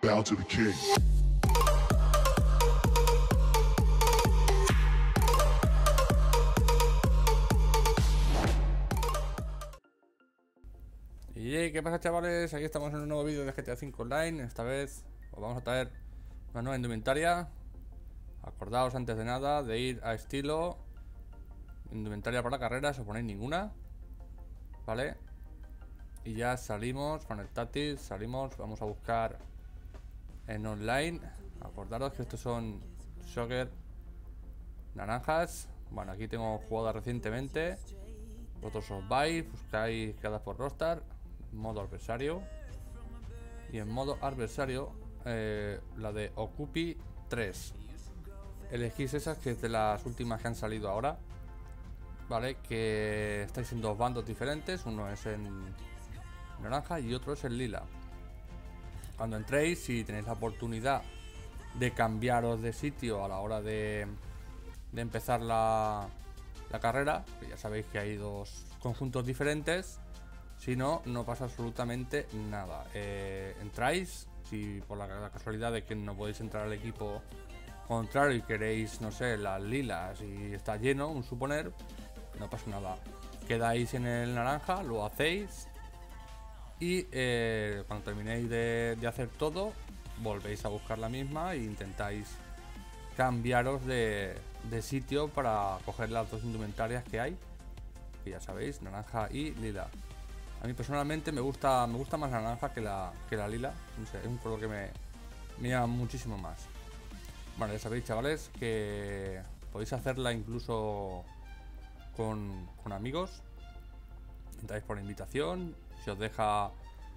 bow to the king. Y ¿qué pasa, chavales? Aquí estamos en un nuevo vídeo de GTA V Online. Esta vez os vamos a traer una nueva indumentaria. Acordaos antes de nada de ir a estilo, indumentaria para carreras, os ponéis ninguna, ¿vale? Y ya salimos con el táctil, salimos, vamos a buscar en online. Acordaros que estos son Shocker naranjas. Bueno, aquí tengo jugada recientemente. Vosotros os vais, buscáis quedadas por Rockstar, modo adversario. Y en modo adversario, la de Occupy 3. Elegís esas, que es de las últimas que han salido ahora, ¿vale? Que estáis en dos bandos diferentes. Uno es en naranja y otro es en lila. Cuando entréis, si tenéis la oportunidad de cambiaros de sitio a la hora de empezar la carrera, que ya sabéis que hay dos conjuntos diferentes. Si no, no pasa absolutamente nada. Entráis, si por la casualidad de que no podéis entrar al equipo contrario y queréis, no sé, las lilas y está lleno, un suponer, no pasa nada. Quedáis en el naranja, lo hacéis y cuando terminéis de hacer todo, volvéis a buscar la misma e intentáis cambiaros de sitio para coger las dos indumentarias que hay, que ya sabéis, naranja y lila. A mí personalmente me gusta más naranja que la lila. No sé, es un color que me llama muchísimo más. Bueno, ya sabéis, chavales, que podéis hacerla incluso con amigos. Entráis por invitación. Si os deja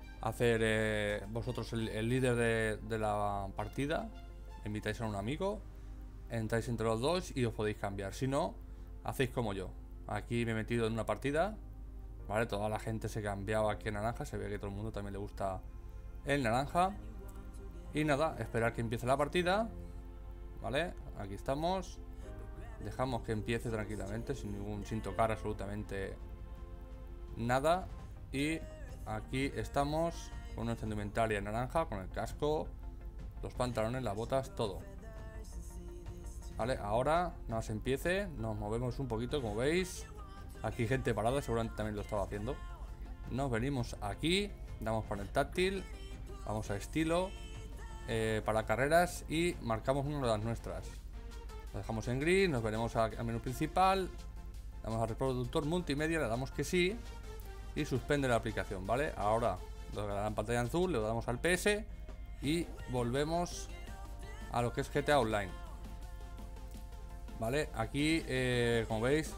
hacer vosotros el líder de la partida, invitáis a un amigo, entráis entre los dos y os podéis cambiar. Si no, hacéis como yo. Aquí me he metido en una partida, ¿vale? Toda la gente se cambiaba aquí en naranja. Se ve que a todo el mundo también le gusta el naranja. Y nada, esperar que empiece la partida, ¿vale? Aquí estamos. Dejamos que empiece tranquilamente, sin tocar absolutamente nada. Y aquí estamos con nuestra indumentaria naranja, con el casco, los pantalones, las botas, todo. Vale, ahora nada más empiece, nos movemos un poquito, como veis. Aquí gente parada, seguramente también lo estaba haciendo. Nos venimos aquí, damos con el táctil, vamos a estilo, para carreras y marcamos una de las nuestras. Lo dejamos en gris, nos veremos al menú principal, damos al reproductor multimedia, le damos que sí y suspende la aplicación, ¿vale? Ahora lo que da en pantalla azul, le damos al PS y volvemos a lo que es GTA Online. Vale, aquí como veis,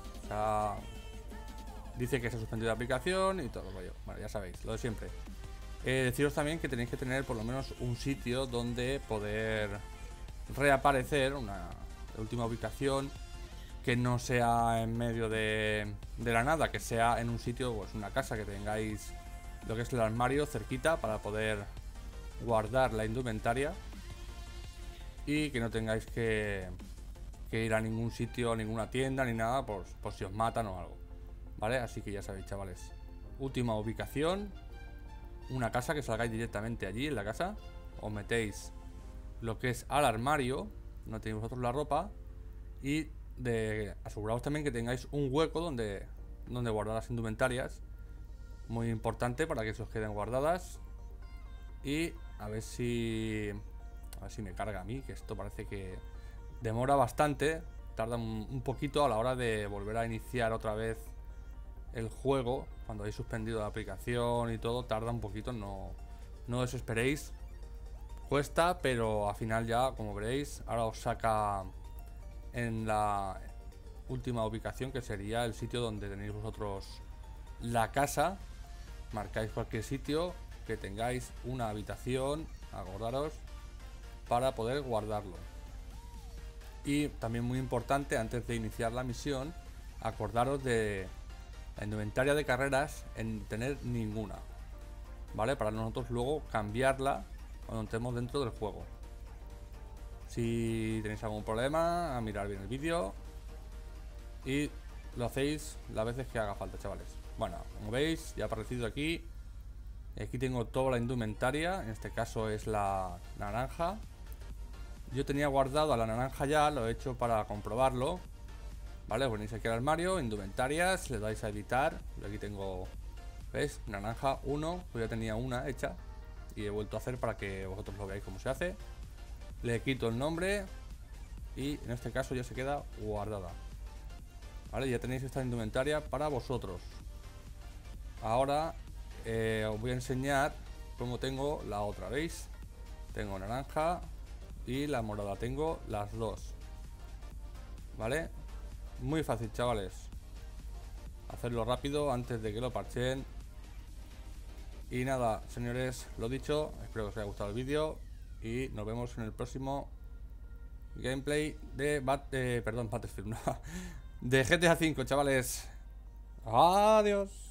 dice que se ha suspendido la aplicación y todo el rollo. Bueno, ya sabéis, lo de siempre. Deciros también que tenéis que tener por lo menos un sitio donde poder reaparecer, una última ubicación, que no sea en medio de la nada, que sea en un sitio, pues una casa, que tengáis lo que es el armario cerquita para poder guardar la indumentaria y que no tengáis que ir a ningún sitio, a ninguna tienda ni nada por si os matan o algo, ¿vale? Así que ya sabéis, chavales, última ubicación, una casa, que salgáis directamente allí en la casa, os metéis lo que es al armario, no tenéis vosotros la ropa, y aseguraos también que tengáis un hueco donde guardar las indumentarias, muy importante para que se os queden guardadas. Y a ver si me carga a mí, que esto parece que demora bastante, tarda un poquito a la hora de volver a iniciar otra vez el juego. Cuando habéis suspendido la aplicación y todo, tarda un poquito, no desesperéis. Cuesta, pero al final ya, como veréis, ahora os saca en la última ubicación, que sería el sitio donde tenéis vosotros la casa. Marcáis cualquier sitio que tengáis una habitación, acordaros, para poder guardarlo. Y también muy importante, antes de iniciar la misión, acordaros de la indumentaria de carreras en tener ninguna, ¿vale? Para nosotros luego cambiarla cuando entremos dentro del juego. Si tenéis algún problema, a mirar bien el vídeo y lo hacéis las veces que haga falta, chavales. Bueno, como veis, ya ha aparecido aquí Y aquí tengo toda la indumentaria, en este caso es la naranja. Yo tenía guardado a la naranja ya, lo he hecho para comprobarlo. Vale, venís aquí al armario, indumentarias, le dais a editar. Yo aquí tengo, ¿ves? Naranja 1, pues ya tenía una hecha. Y he vuelto a hacer para que vosotros lo veáis cómo se hace. Le quito el nombre y en este caso ya se queda guardada. Vale, ya tenéis esta indumentaria para vosotros. Ahora os voy a enseñar cómo tengo la otra, ¿veis? Tengo naranja y la morada, tengo las dos. ¿Vale? Muy fácil, chavales. Hacerlo rápido antes de que lo parchen. Y nada, señores, lo dicho, espero que os haya gustado el vídeo y nos vemos en el próximo gameplay de Battlefield, no, de GTA V, chavales. Adiós.